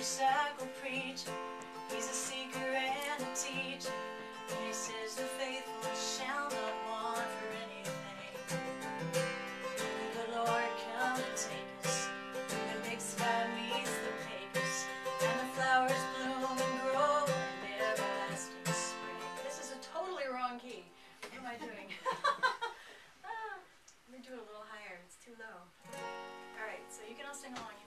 motorcycle preacher. He's a seeker and a teacher. And he says the faithful shall not want for anything. The Lord come and take us. The big sky meets the papers, and the flowers bloom and grow in everlasting spring. This is a totally wrong key. What am I doing? Let me do it a little higher. It's too low. Alright, so you can all sing along.